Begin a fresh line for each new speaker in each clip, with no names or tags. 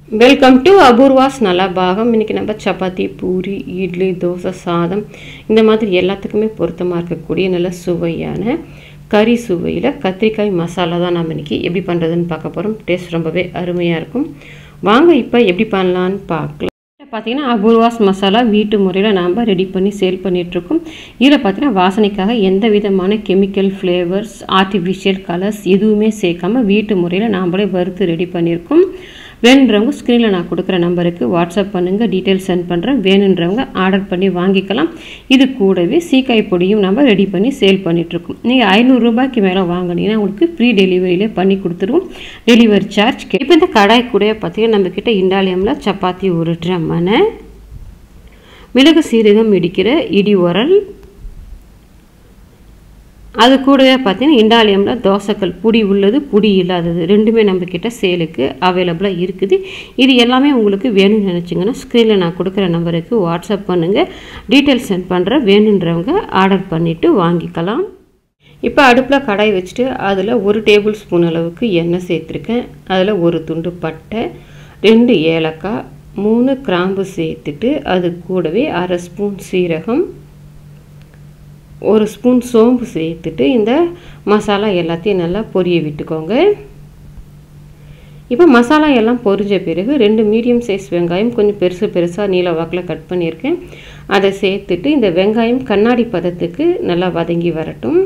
Welcome to Apoorva's Nalabagam. இன்றைக்கி நம்ம சப்பாத்தி, பூரி, இட்லி, தோசை, சாதம் இந்த மாதிரி எல்லாத்துக்குமே பொருத்தமாக இருக்கக்கூடிய நல்ல சுவையான கறி சுவையில் கத்திரிக்காய் மசாலா தான் நம்ம இன்றைக்கி எப்படி பண்ணுறதுன்னு பார்க்க போகிறோம். டேஸ்ட் ரொம்பவே அருமையாக இருக்கும். வாங்க இப்போ எப்படி பண்ணலான்னு பார்க்கலாம். பார்த்திங்கன்னா அபூர்வாஸ் மசாலா வீட்டு முறையில் நாம் ரெடி பண்ணி சேல் பண்ணிகிட்ருக்கோம். இதில் பார்த்திங்கன்னா வாசனைக்காக எந்த விதமான கெமிக்கல் ஃப்ளேவர்ஸ், ஆர்டிஃபிஷியல் கலர்ஸ் எதுவுமே சேர்க்காமல் வீட்டு முறையில் நாம்ளே வறுத்து ரெடி பண்ணியிருக்கோம். வேணுன்றவங்க ஸ்க்ரீனில் நான் கொடுக்குற நம்பருக்கு வாட்ஸ்அப் பண்ணுங்கள், டீட்டெயில்ஸ் சென்ட் பண்ணுறேன். வேணுன்றவங்க ஆர்டர் பண்ணி வாங்கிக்கலாம். இது கூடவே சீக்காய் பொடியும் நம்ம ரெடி பண்ணி சேல் பண்ணிகிட்ருக்கோம். நீங்கள் 500 ரூபாய்க்கு மேலே வாங்கினீங்கன்னா உங்களுக்கு ஃப்ரீ டெலிவரியிலே பண்ணி கொடுத்துருவோம். டெலிவரி சார்ஜ் இப்போ இந்த கடாய் கூட பார்த்திங்கன்னா நம்மக்கிட்ட இண்டாலியமில் சப்பாத்தி உருட்டுற மனை, மிளகு சீரகம் இடிக்கிற இடி உரல், அது கூடவே பார்த்தீங்கன்னா இண்டாலியமில் தோசைக்கல் புடி உள்ளது, புடி இல்லாதது ரெண்டுமே நம்மக்கிட்ட சேலுக்கு அவைலபிளாக இருக்குது. இது எல்லாமே உங்களுக்கு வேணும்னு நினச்சிங்கன்னா ஸ்க்ரீனில் நான் கொடுக்குற நம்பருக்கு வாட்ஸ்அப் பண்ணுங்கள், டீட்டெயில்ஸ் சென்ட் பண்ணுறேன். வேணுன்றவங்க ஆர்டர் பண்ணிவிட்டு வாங்கிக்கலாம். இப்போ அடுப்பில் கடாய் வச்சுட்டு அதில் 1 டேபிள் ஸ்பூன் அளவுக்கு எண்ணெய் சேர்த்துருக்கேன். அதில் 1 துண்டு பட்டை, 2 ஏலக்காய், 3 கிராம்பு சேர்த்துட்டு அது கூடவே 1/2 ஸ்பூன் சீரகம், 1 ஸ்பூன் சோம்பு சேர்த்துட்டு இந்த மசாலா எல்லாத்தையும் நல்லா பொரிய விட்டுக்கோங்க. இப்போ மசாலா எல்லாம் பொரிஞ்ச பிறகு 2 மீடியம் சைஸ் வெங்காயம் கொஞ்சம் பெருசாக நீல வாக்கில் கட் பண்ணியிருக்கேன். அதை சேர்த்துட்டு இந்த வெங்காயம் கண்ணாடி பதத்துக்கு நல்லா வதங்கி வரட்டும்.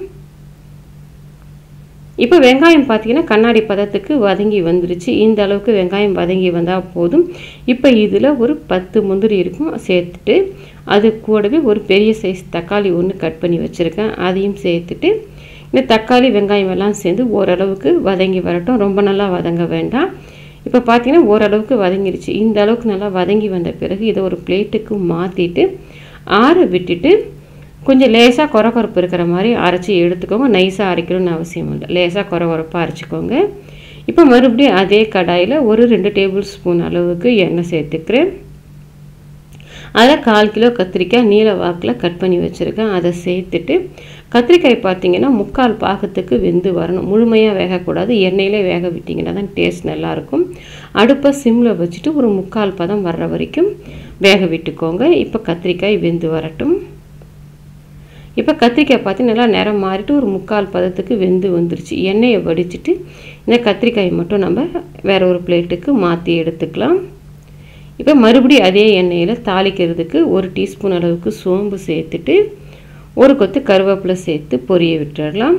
இப்போ வெங்காயம் பார்த்தீங்கன்னா கண்ணாடி பதத்துக்கு வதங்கி வந்துருச்சு. இந்த அளவுக்கு வெங்காயம் வதங்கி வந்தால் போதும். இப்போ இதில் ஒரு 10 முந்திரி இருக்கும் சேர்த்துட்டு அது கூடவே ஒரு பெரிய சைஸ் தக்காளி 1 கட் பண்ணி வச்சுருக்கேன். அதையும் சேர்த்துட்டு இந்த தக்காளி வெங்காயம் எல்லாம் சேர்ந்து ஓரளவுக்கு வதங்கி வரட்டும். ரொம்ப நல்லா வதங்க வேண்டாம். இப்போ பார்த்தீங்கன்னா ஓரளவுக்கு வதங்கிடுச்சு. இந்த அளவுக்கு நல்லா வதங்கி வந்த பிறகு இதை ஒரு பிளேட்டுக்கு மாற்றிட்டு ஆற விட்டுட்டு கொஞ்சம் லேசாக கொரகொரப்பு இருக்கிற மாதிரி அரைச்சி எடுத்துக்கோங்க. நைஸாக அரைக்கணும்னு அவசியம் இல்லை, லேசாக கொரகொரப்பாக அரைச்சிக்கோங்க. இப்போ மறுபடியும் அதே கடாயில் ஒரு 2 டேபிள் ஸ்பூன் அளவுக்கு எண்ணெய் சேர்த்துக்கிறேன். அதில் 1/4 கிலோ கத்திரிக்காய் நீல வாக்கில் கட் பண்ணி வச்சுருக்கேன். அதை சேர்த்துட்டு கத்திரிக்காய் பார்த்திங்கன்னா 3/4 பாகத்துக்கு வெந்து வரணும். முழுமையாக வேகக்கூடாது, எண்ணெயிலே வேக விட்டிங்கன்னா தான் டேஸ்ட் நல்லாயிருக்கும். அடுப்பை சிம்மில் வச்சுட்டு ஒரு 3/4 பதம் வர்ற வரைக்கும் வேக விட்டுக்கோங்க. இப்போ கத்திரிக்காய் வெந்து வரட்டும். இப்போ கத்திரிக்காய் பார்த்து நல்லா நிறம் மாறிட்டு ஒரு 3/4 பதத்துக்கு வெந்து வந்துருச்சு. எண்ணெயை வடிச்சிட்டு இந்த கத்திரிக்காய் மட்டும் நம்ம வேறு ஒரு பிளேட்டுக்கு மாற்றி எடுத்துக்கலாம். இப்போ மறுபடியும் அதே எண்ணெயில் தாளிக்கிறதுக்கு 1 டீஸ்பூன் அளவுக்கு சோம்பு சேர்த்துட்டு 1 கொத்து கருவேப்பிலை சேர்த்து பொரிய விட்டுடலாம்.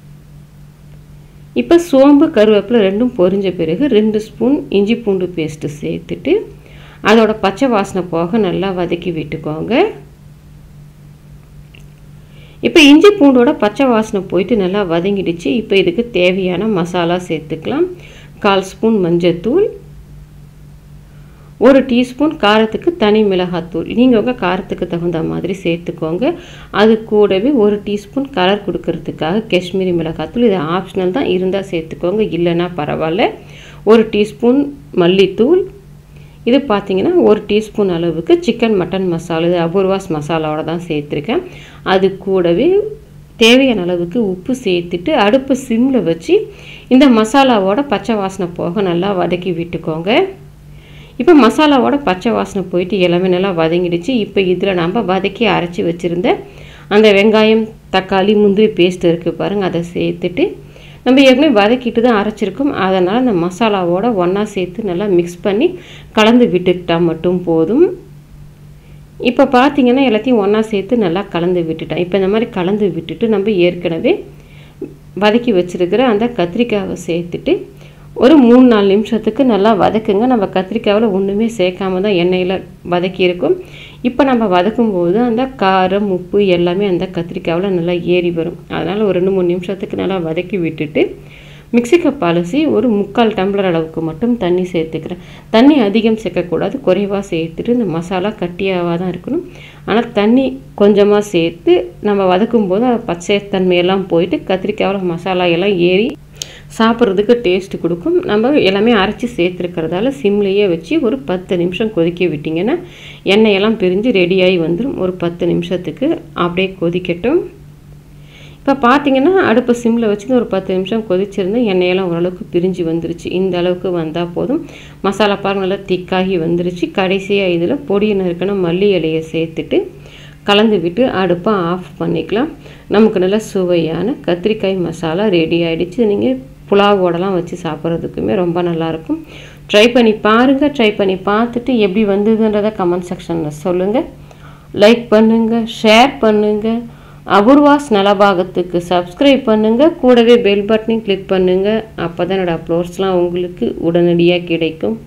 இப்போ சோம்பு கருவேப்பிலை ரெண்டும் பொரிஞ்ச பிறகு 2 ஸ்பூன் இஞ்சி பூண்டு பேஸ்ட்டு சேர்த்துட்டு அதோட பச்சை வாசனை போக நல்லா வதக்கி விட்டுக்கோங்க. இப்போ இஞ்சி பூண்டோட பச்சை வாசனை போயிட்டு நல்லா வதங்கிடுச்சு. இப்போ இதுக்கு தேவையான மசாலா சேர்த்துக்கலாம். 1/4 ஸ்பூன் மஞ்சத்தூள், 1 டீஸ்பூன் காரத்துக்கு தனி மிளகாத்தூள், நீங்கள் உங்கள் காரத்துக்கு தகுந்த மாதிரி சேர்த்துக்கோங்க. அது கூடவே 1 டீஸ்பூன் கலர் கொடுக்கறதுக்காக காஷ்மீரி மிளகாத்தூள், இது ஆப்ஷனல் தான், இருந்தால் சேர்த்துக்கோங்க, இல்லைன்னா பரவாயில்ல. 1 டீஸ்பூன் மல்லித்தூள், இது பார்த்திங்கன்னா 1 டீஸ்பூன் அளவுக்கு சிக்கன் மட்டன் மசாலா, இது அபூர்வாஸ் மசாலாவோட தான் சேர்த்துருக்கேன். அது கூடவே தேவையான அளவுக்கு உப்பு சேர்த்துட்டு அடுப்பு சிம்மில் வச்சு இந்த மசாலாவோட பச்சை வாசனை போக நல்லா வதக்கி விட்டுக்கோங்க. இப்போ மசாலாவோட பச்சை வாசனை போயிட்டு எல்லாமே நல்லா வதங்கிடுச்சு. இப்போ இதில் நம்ம வதக்கி அரைச்சி வச்சுருந்த அந்த வெங்காயம், தக்காளி, முந்திரி பேஸ்ட் இருக்குது பாருங்கள், அதை சேர்த்துட்டு நம்ம ஏற்கனவே வதக்கிட்டு தான் அரைச்சிருக்கோம். அதனால் அந்த மசாலாவோட ஒன்றா சேர்த்து நல்லா மிக்ஸ் பண்ணி கலந்து விட்டுக்கிட்டால் மட்டும் போதும். இப்போ பார்த்திங்கன்னா எல்லாத்தையும் ஒன்றா சேர்த்து நல்லா கலந்து விட்டுட்டேன். இப்போ இந்த மாதிரி கலந்து விட்டுட்டு நம்ம ஏற்கனவே வதக்கி வச்சுருக்கிற அந்த கத்திரிக்காயை சேர்த்துட்டு ஒரு 3-4 நிமிஷத்துக்கு நல்லா வதக்குங்க. நம்ம கத்திரிக்காயில் ஒன்றுமே சேர்க்காம தான் எண்ணெயில் வதக்கியிருக்கும். இப்போ நம்ம வதக்கும்போது அந்த காரம், உப்பு எல்லாமே அந்த கத்திரிக்காயில் நல்லா ஏறி வரும். அதனால் ஒரு 2-3 நிமிஷத்துக்கு நல்லா வதக்கி விட்டுட்டு மிக்ஸி கப் அலசி ஒரு 3/4 டம்ளர் அளவுக்கு மட்டும் தண்ணி சேர்த்துக்கிறேன். தண்ணி அதிகம் சேர்க்கக்கூடாது, குறைவாக சேர்த்துட்டு இந்த மசாலா கட்டியாக தான் இருக்கணும். ஆனால் தண்ணி கொஞ்சமாக சேர்த்து நம்ம வதக்கும்போது அது பச்சை தன்மையெல்லாம் போயிட்டு கத்திரிக்காயில் மசாலா எல்லாம் ஏறி சாப்பிட்றதுக்கு டேஸ்ட்டு கொடுக்கும். நம்ம எல்லாமே அரைச்சி சேர்த்துருக்கிறதால சிம்லேயே வச்சு ஒரு 10 நிமிஷம் கொதிக்க விட்டிங்கன்னா எண்ணெயெல்லாம் பிரிஞ்சு ரெடியாகி வந்துடும். ஒரு 10 நிமிஷத்துக்கு அப்படியே கொதிக்கட்டும். இப்போ பார்த்தீங்கன்னா அடுப்பை சிம்மில் வச்சு ஒரு 10 நிமிஷம் கொதிச்சிருந்து எண்ணெயெல்லாம் ஓரளவுக்கு பிரிஞ்சு வந்துருச்சு. இந்த அளவுக்கு வந்தால் போதும். மசாலா பாருங்க நல்லா திக்காகி வந்துருச்சு. கடைசியாக இதில் பொடியை நறுக்கின மல்லி இலையை சேர்த்துட்டு கலந்து விட்டு அடுப்பை ஆஃப் பண்ணிக்கலாம். நமக்கு நல்லா சுவையான கத்திரிக்காய் மசாலா ரெடி ஆகிடுச்சு. நீங்கள் புலாவோடலாம் வச்சு சாப்பிட்றதுக்குமே ரொம்ப நல்லாயிருக்கும். ட்ரை பண்ணி பாருங்கள். ட்ரை பண்ணி பார்த்துட்டு எப்படி வந்ததுன்றதை கமெண்ட் செக்ஷனில் சொல்லுங்கள். லைக் பண்ணுங்கள், ஷேர் பண்ணுங்கள். அபூர்வாஸ் நலபாகத்துக்கு சப்ஸ்கிரைப் பண்ணுங்கள். கூடவே பெல் பட்டனையும் கிளிக் பண்ணுங்கள். அப்போ தான் என்னோடய அப்லோட்ஸ்லாம் உங்களுக்கு உடனடியாக கிடைக்கும்.